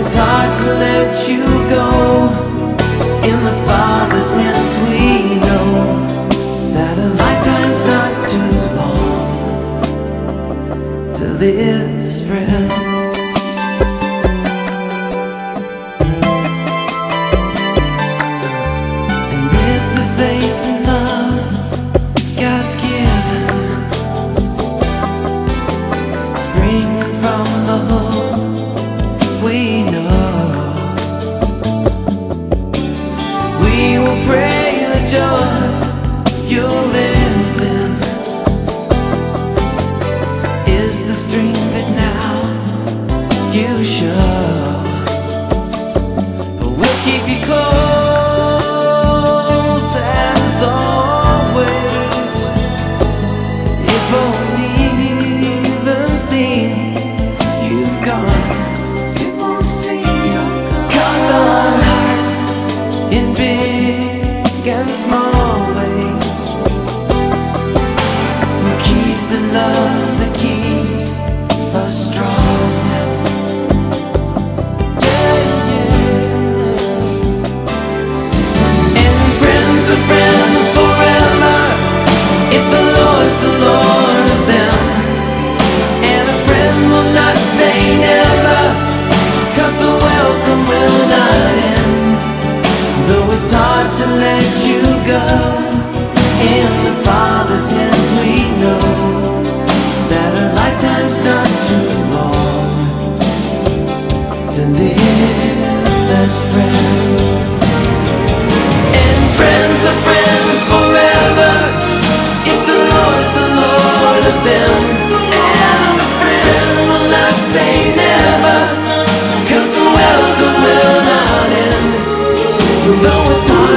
it's hard to let you go. In the Father's hands we know that a lifetime's not too long to live as friends. And with the faith and love God's given, springing from the hope we know, we will pray the joy you'll live in is the strength that now you show. But we'll keep you close as always. It won't even seem you've gone. It won't seem you're gone. 'Cause our hearts in big and small ways will keep the love that keeps us strong. Yeah, yeah. And friends are friends forever if the Lord's the Lord of them. And a friend will not say never, 'cause the welcome will not end. Though it's hard to let you go, in the Father's hands we know that a lifetime's not too long to live as friends. And friends are friends forever if the Lord's the Lord of them. And a friend will not say never, 'cause the welcome will not end. Though it's hard